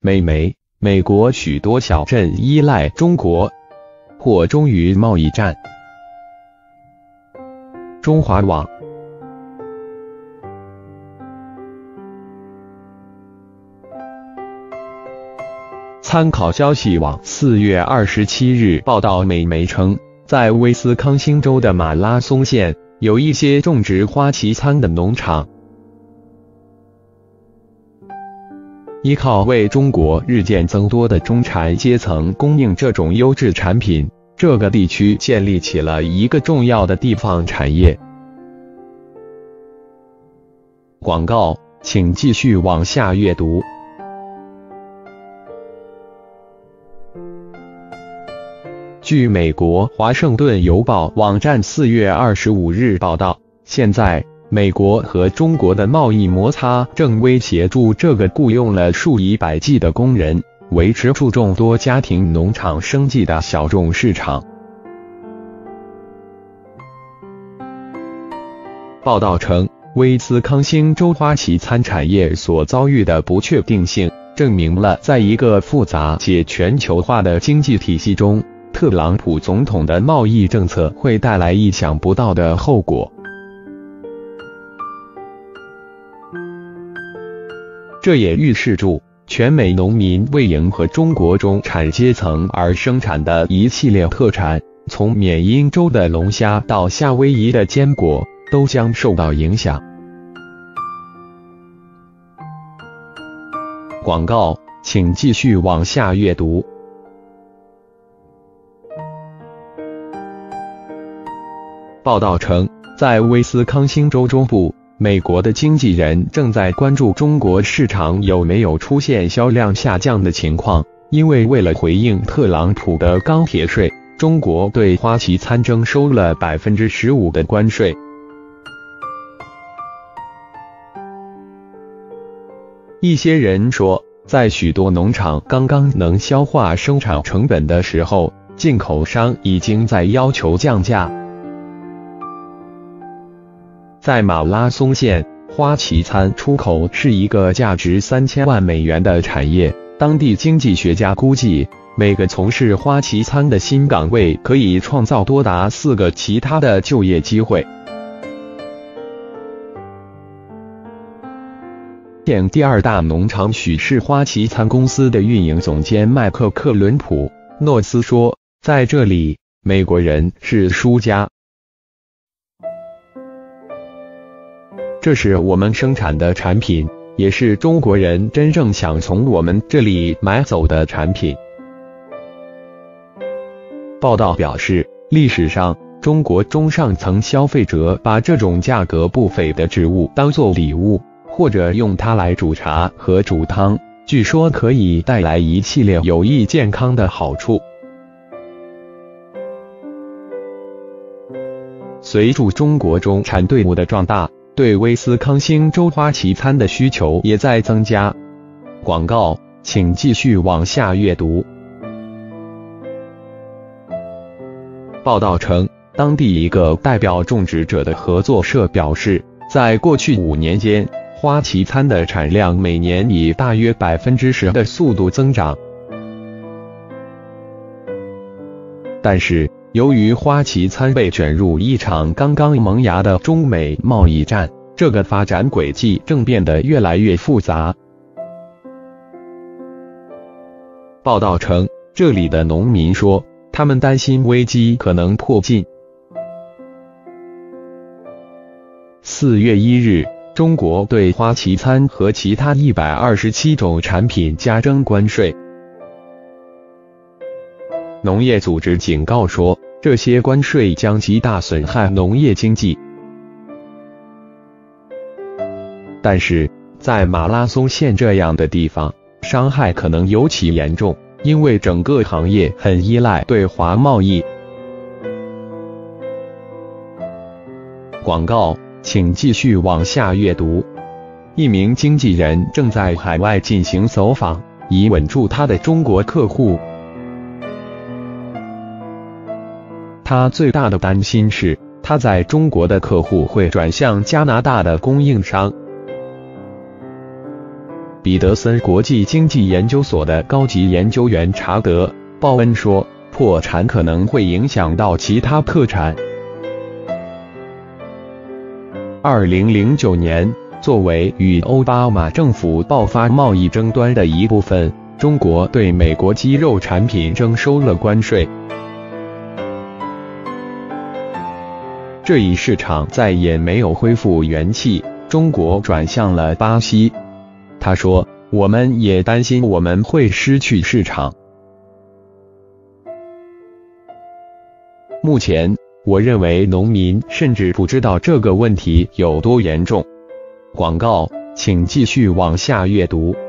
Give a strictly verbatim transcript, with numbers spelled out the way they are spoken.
美媒，美国许多小镇依赖中国，或终于贸易战。中华网。参考消息网四月二十七日报道，美媒称，在威斯康星州的马拉松县，有一些种植花旗参的农场，依靠为中国日渐增多的中产阶层供应这种优质产品，这个地区建立起了一个重要的地方产业。广告，请继续往下阅读。据美国华盛顿邮报网站四月二十五日报道，现在美国和中国的贸易摩擦正威胁住这个雇佣了数以百计的工人，维持住众多家庭农场生计的小众市场。报道称，威斯康星州花旗参产业所遭遇的不确定性，证明了在一个复杂且全球化的经济体系中，特朗普总统的贸易政策会带来意想不到的后果。这也预示着全美农民为迎合中国中产阶层而生产的一系列特产，从缅因州的龙虾到夏威夷的坚果，都将受到影响。广告，请继续往下阅读。报道称，在威斯康星州中部，美国的经纪人正在关注中国市场有没有出现销量下降的情况，因为为了回应特朗普的钢铁税，中国对花旗参征收了 百分之十五 的关税。一些人说，在许多农场刚刚能消化生产成本的时候，进口商已经在要求降价。在马拉松县，花旗参出口是一个价值三千万美元的产业。当地经济学家估计，每个从事花旗参的新岗位可以创造多达四个其他的就业机会。县第二大农场许是花旗参公司的运营总监麦克克伦普诺斯说，在这里，美国人是输家。这是我们生产的产品，也是中国人真正想从我们这里买走的产品。报道表示，历史上，中国中上层消费者把这种价格不菲的植物当作礼物，或者用它来煮茶和煮汤，据说可以带来一系列有益健康的好处。随着中国中产队伍的壮大，对威斯康星州花旗参的需求也在增加。广告，请继续往下阅读。报道称，当地一个代表种植者的合作社表示，在过去五年间，花旗参的产量每年以大约 百分之十 的速度增长。但是，由于花旗参被卷入一场刚刚萌芽的中美贸易战，这个发展轨迹正变得越来越复杂。报道称，这里的农民说，他们担心危机可能迫近。四月一日，中国对花旗参和其他一百二十七种产品加征关税。农业组织警告说，这些关税将极大损害农业经济。但是，在马拉松县这样的地方，伤害可能尤其严重，因为整个行业很依赖对华贸易。广告，请继续往下阅读。一名经纪人正在海外进行走访，以稳住他的中国客户。他最大的担心是，他在中国的客户会转向加拿大的供应商。 彼得森国际经济研究所的高级研究员查德·鲍恩说，破产可能会影响到其他特产。二零零九年，作为与奥巴马政府爆发贸易争端的一部分，中国对美国鸡肉产品征收了关税。这一市场再也没有恢复元气，中国转向了巴西。他说，我们也担心我们会失去市场。目前，我认为农民甚至不知道这个问题有多严重。广告，请继续往下阅读。